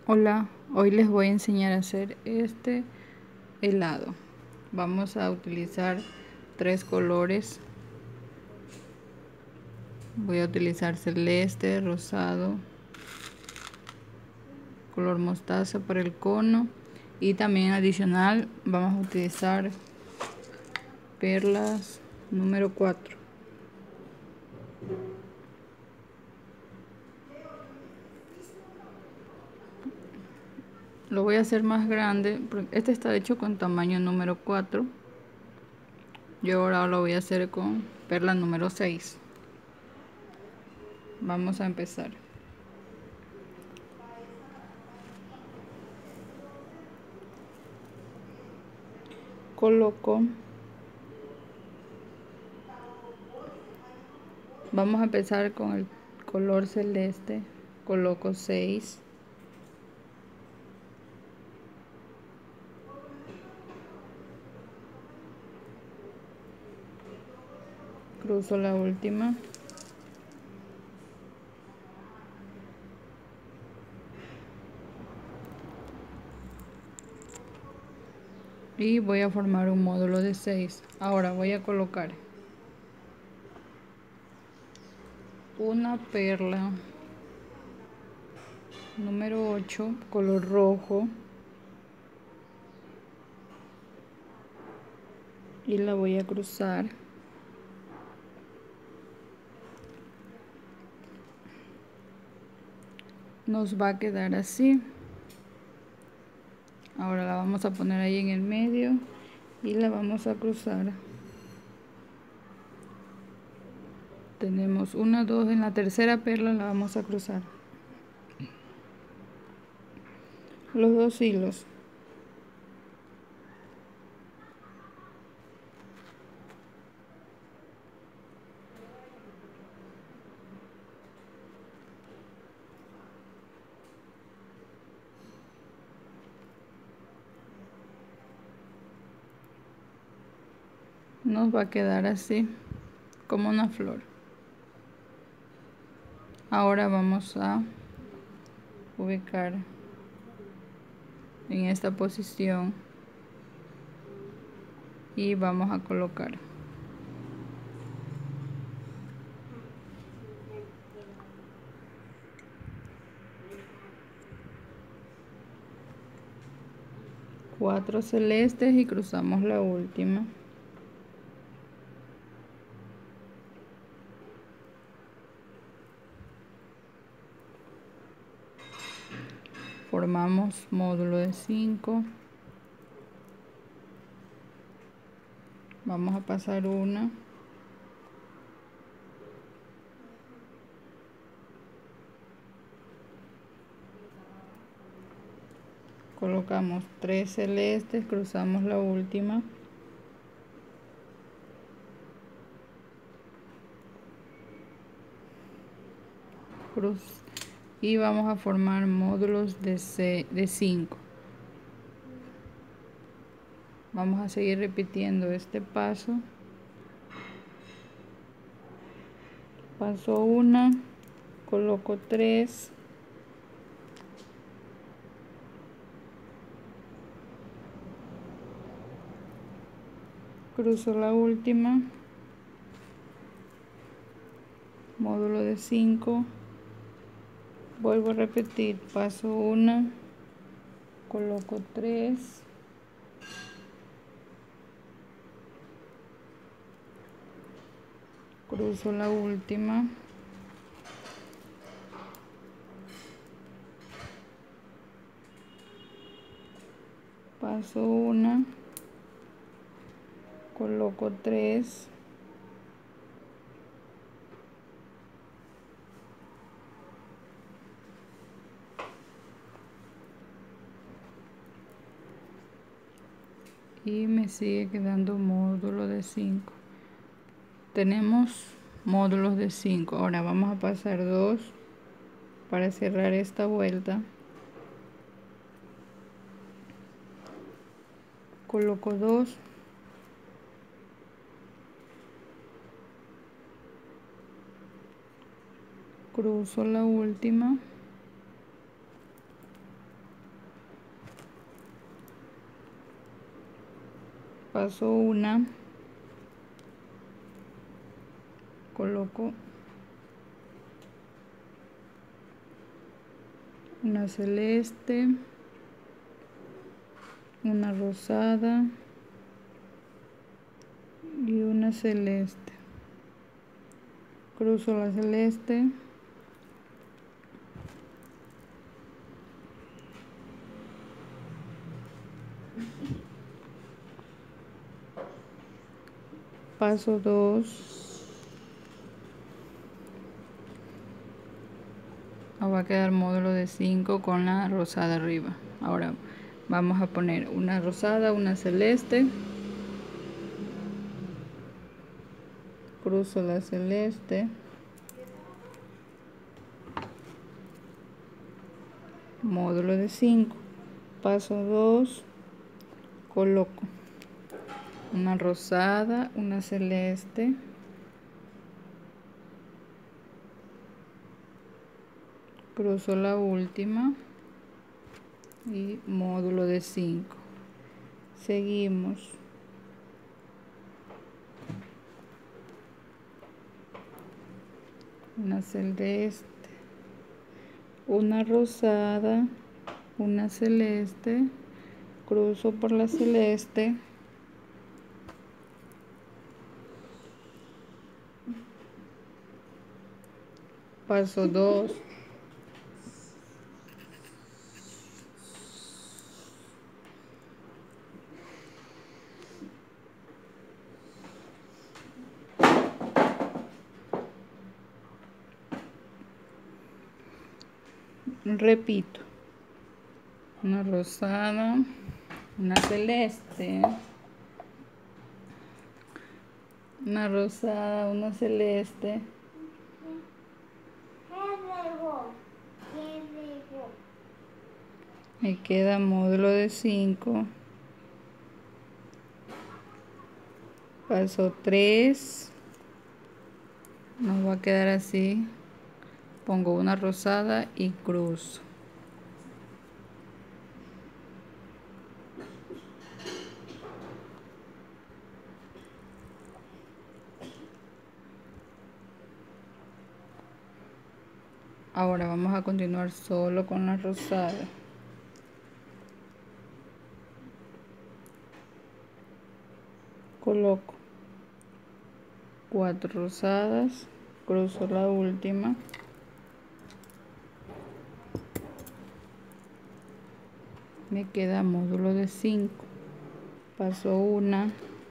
Hola, hoy les voy a enseñar a hacer este helado. Vamos a utilizar 3 colores. Voy a utilizar celeste, rosado, color mostaza para el cono y también adicional vamos a utilizar perlas número 4. Lo voy a hacer más grande, este está hecho con tamaño número 4. Yo ahora lo voy a hacer con perla número 6. Vamos a empezar. Vamos a empezar con el color celeste. Coloco 6. Cruzo la última. Y voy a formar un módulo de 6. Ahora voy a colocar una perla número 8, color rojo. Y la voy a cruzar. Nos va a quedar así. Ahora la vamos a poner ahí en el medio y la vamos a cruzar. Tenemos 1, 2, en la tercera perla la vamos a cruzar los 2 hilos. Nos va a quedar así como una flor. Ahora vamos a ubicar en esta posición y vamos a colocar cuatro celestes y cruzamos la última. Formamos módulo de 5. Vamos a pasar una. Colocamos 3 celestes, cruzamos la última. Y vamos a formar módulos de 5. Vamos a seguir repitiendo este paso. Paso 1, coloco 3. Cruzo la última. Módulo de 5. Vuelvo a repetir, paso 1, coloco 3. Cruzo la última. Paso 1, coloco 3. Y me sigue quedando módulo de 5. Tenemos módulos de 5. Ahora vamos a pasar 2 para cerrar esta vuelta. Coloco 2. Cruzo la última. paso una, coloco una celeste, una rosada y una celeste. Cruzo la celeste, paso 2, nos va a quedar módulo de 5 con la rosada arriba. Ahora vamos a poner una rosada, una celeste, cruzo la celeste, módulo de 5, paso 2, coloco una rosada, una celeste, cruzo la última y módulo de 5. Seguimos. Una celeste, una rosada, una celeste, cruzo por la celeste, paso 2, repito, una rosada, una celeste, una rosada, una celeste, me queda módulo de 5, paso 3, nos va a quedar así, pongo una rosada y cruzo. Ahora vamos a continuar solo con la rosada. Coloco 4 rosadas, cruzo la última, me queda módulo de 5, paso una,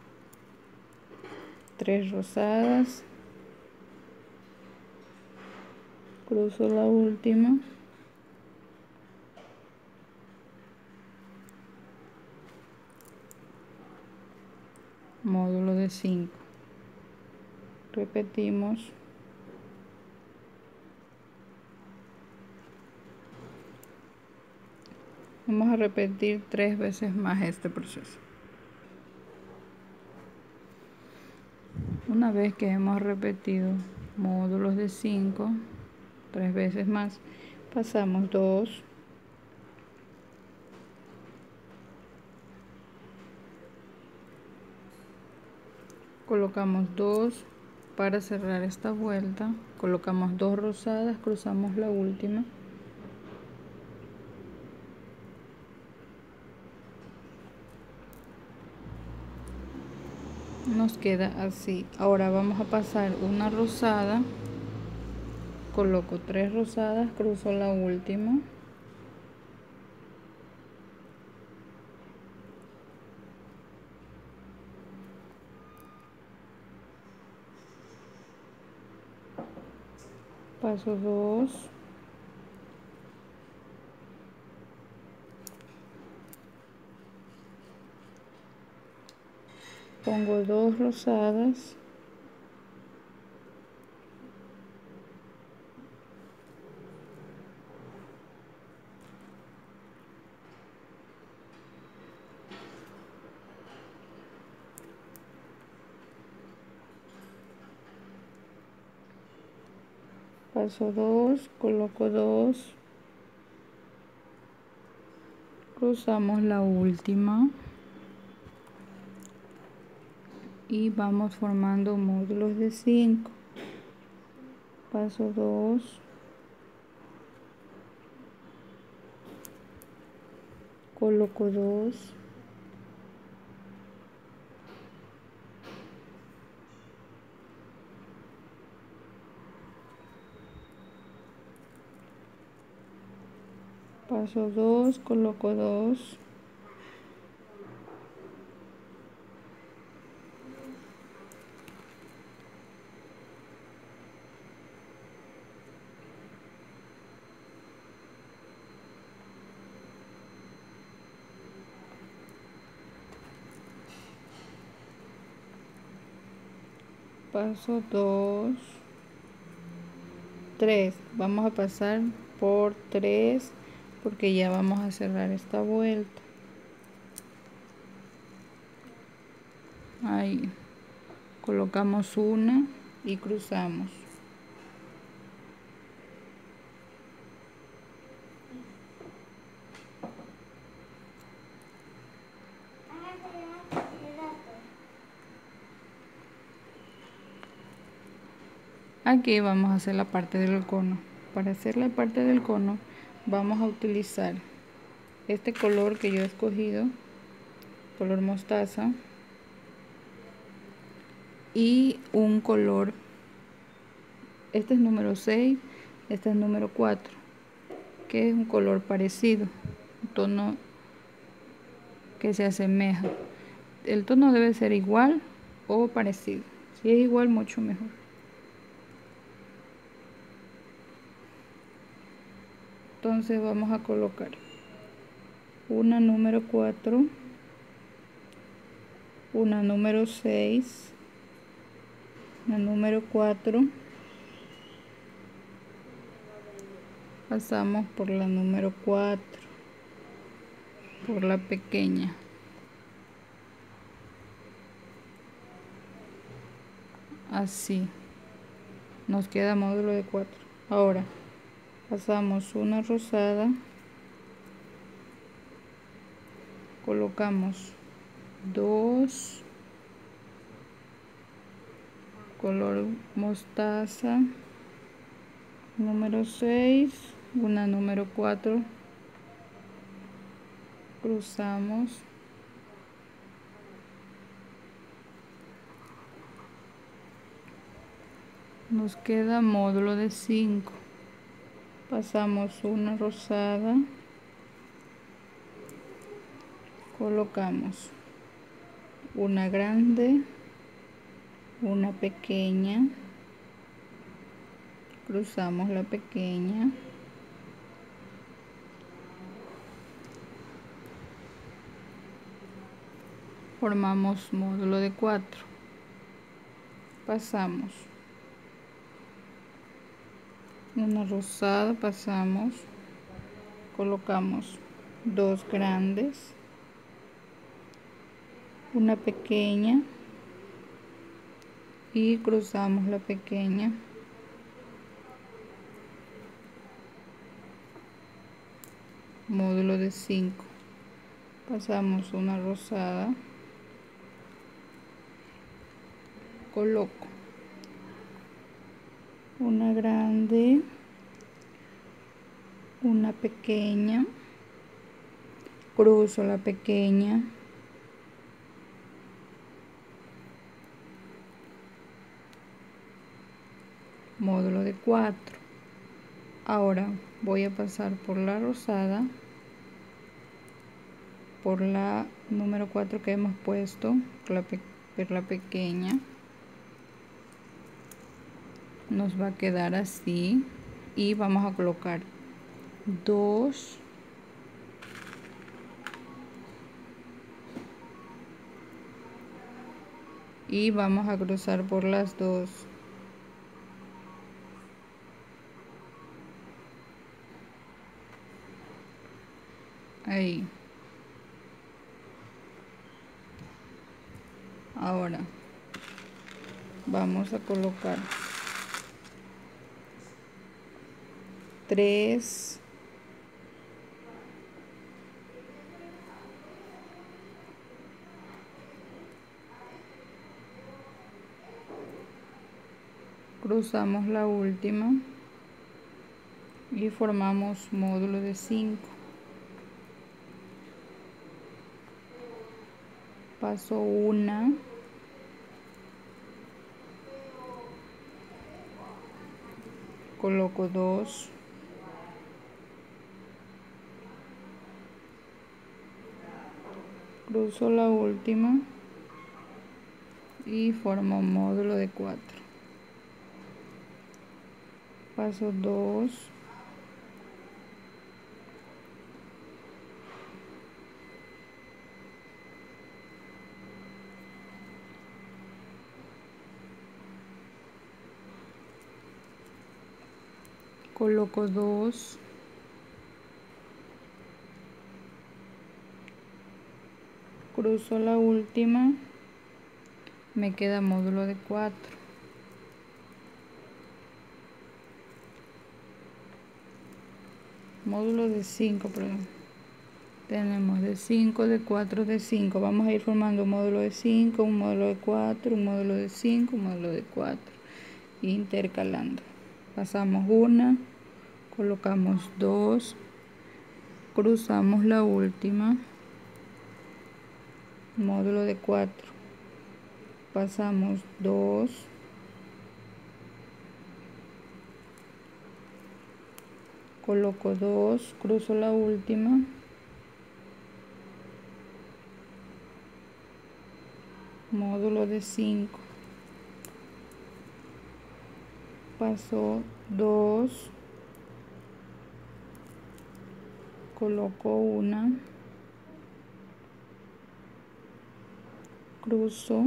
3 rosadas, cruzo la última, módulo de 5, repetimos, vamos a repetir 3 veces más este proceso. Una vez que hemos repetido módulos de 5 3 veces más, pasamos 2, colocamos 2 para cerrar esta vuelta, colocamos 2 rosadas, cruzamos la última, nos queda así. Ahora vamos a pasar una rosada, coloco 3 rosadas, cruzo la última, paso 2, pongo 2 rosadas, paso 2, coloco 2, cruzamos la última, y vamos formando módulos de 5. Paso 2, coloco 2, paso 2, coloco 2, paso 2, 3. Vamos a pasar por 3 porque ya vamos a cerrar esta vuelta. Ahí colocamos una y cruzamos. Aquí vamos a hacer la parte del cono. Para hacer la parte del cono vamos a utilizar este color que yo he escogido, color mostaza, y un color, este es número 6, este es número 4, que es un color parecido, un tono que se asemeja. El tono debe ser igual o parecido. Si es igual, mucho mejor. Entonces vamos a colocar una número 4, una número 6, una número 4, pasamos por la número 4, por la pequeña, así nos queda módulo de 4. Ahora pasamos una rosada, colocamos 2, color mostaza, número 6, una número 4, cruzamos, nos queda módulo de 5, pasamos una rosada, colocamos una grande, una pequeña, cruzamos la pequeña, formamos módulo de 4, pasamos una rosada, pasamos, colocamos 2 grandes, una pequeña y cruzamos la pequeña, módulo de 5, pasamos una rosada, coloco una grande, una pequeña, cruzo la pequeña, módulo de 4. Ahora voy a pasar por la rosada, por la número 4 que hemos puesto, por la pequeña, nos va a quedar así y vamos a colocar 2, y vamos a cruzar por las 2. Ahí. Ahora vamos a colocar 3, cruzamos la última y formamos módulo de 5. Paso una, coloco 2, cruzo la última y formo un módulo de 4. Paso 2, coloco 2, cruzo la última, me queda módulo de 4. Módulo de 5, perdón. Tenemos de 5, de 4, de 5. Vamos a ir formando un módulo de 5, un módulo de 4, un módulo de 5, un módulo de 4. Intercalando. Pasamos una, colocamos 2, cruzamos la última, módulo de 4. Pasamos 2, coloco 2, cruzo la última, módulo de 5. Paso 2, coloco una, cruzo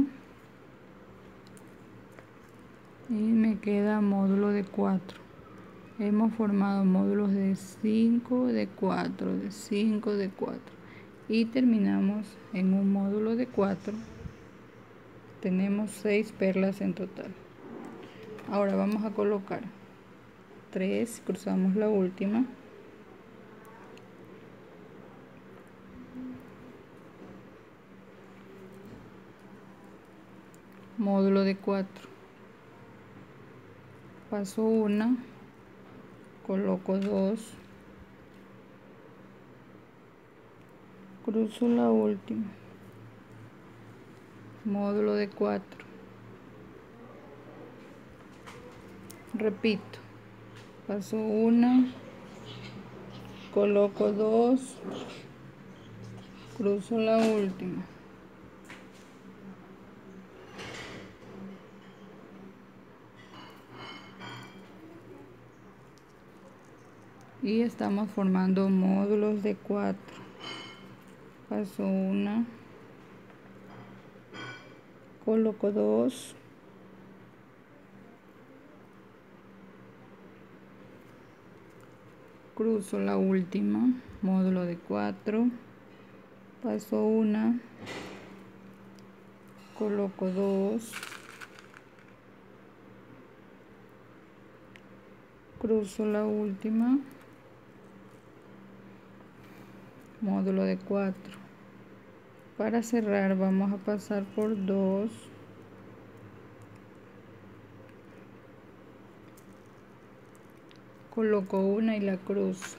y me queda módulo de 4. Hemos formado módulos de 5, de 4, de 5, de 4 y terminamos en un módulo de 4. Tenemos 6 perlas en total. Ahora vamos a colocar 3, cruzamos la última, módulo de 4. Paso una, coloco 2, cruzo la última, módulo de 4. Repito, paso una, coloco 2, cruzo la última, y estamos formando módulos de 4. Paso una, coloco 2, cruzo la última, módulo de 4. Paso una, coloco 2, cruzo la última, módulo de 4. Para cerrar vamos a pasar por 2, coloco una y la cruzo,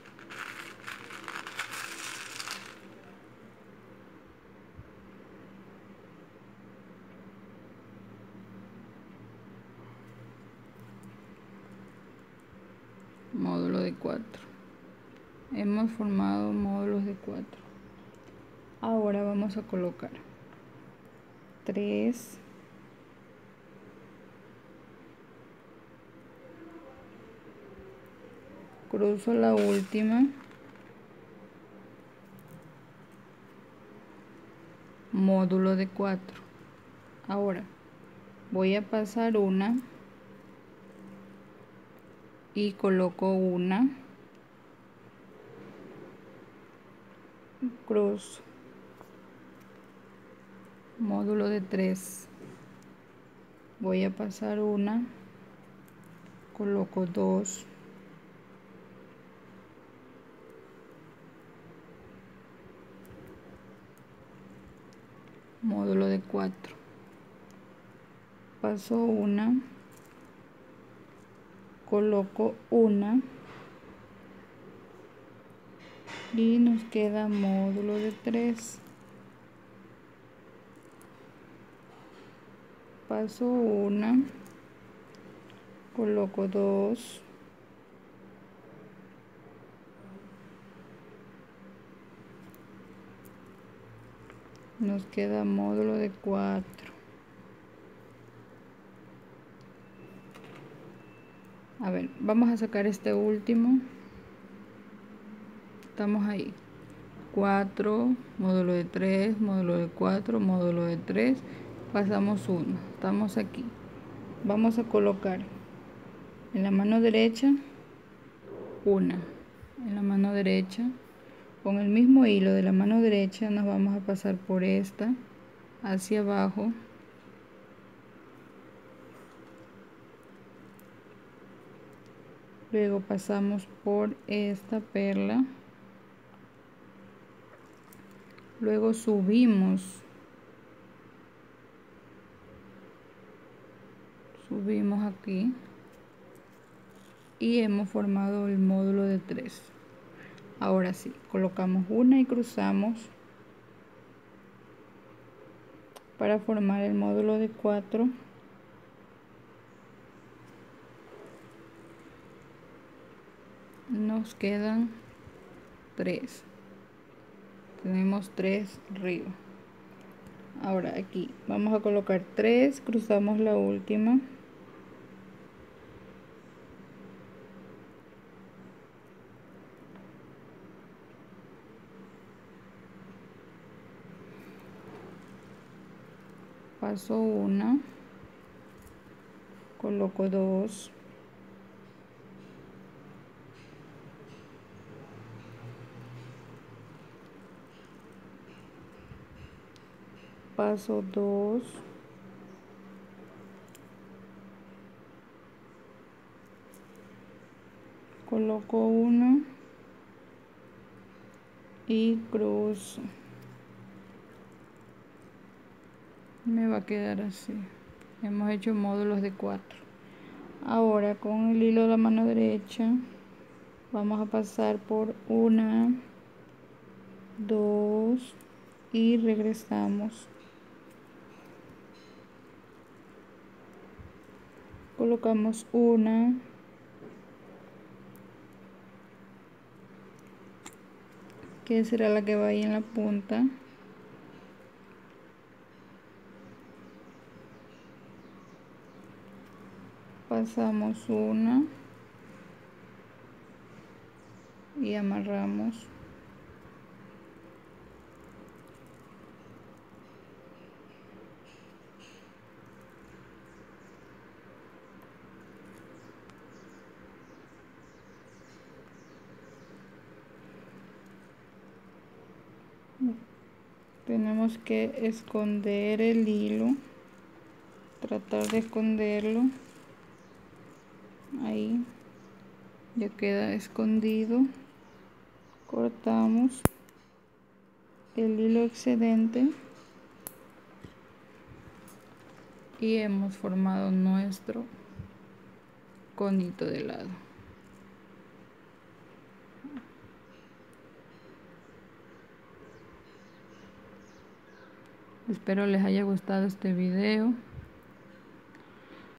módulo de 4. Hemos formado módulos de 4. Ahora vamos a colocar 3, cruzo la última, módulo de 4. Ahora voy a pasar una y coloco una, cruzo, módulo de 3. Voy a pasar una, coloco 2, módulo de 4. Paso una, coloco una y nos queda módulo de 3. Paso una, coloco 2, nos queda módulo de 4. A ver, vamos a sacar este último. Estamos ahí. 4, módulo de 3, módulo de 4, módulo de 3. Pasamos 1. Estamos aquí. Vamos a colocar en la mano derecha una. En la mano derecha. Con el mismo hilo de la mano derecha nos vamos a pasar por esta hacia abajo. Luego pasamos por esta perla. Luego subimos aquí y hemos formado el módulo de 3. Ahora sí, colocamos una y cruzamos para formar el módulo de 4. Nos quedan 3. Tenemos 3 arriba. Ahora aquí vamos a colocar 3, cruzamos la última. Paso 1, coloco 2, paso 2, coloco 1 y cruzo. Me va a quedar así. Hemos hecho módulos de 4. Ahora con el hilo de la mano derecha vamos a pasar por 1, 2 y regresamos. Colocamos una, que será la que va ahí en la punta. Pasamos una y amarramos. Tenemos que esconder el hilo, tratar de esconderlo. Ahí ya queda escondido. Cortamos el hilo excedente y hemos formado nuestro conito de lado. Espero les haya gustado este video.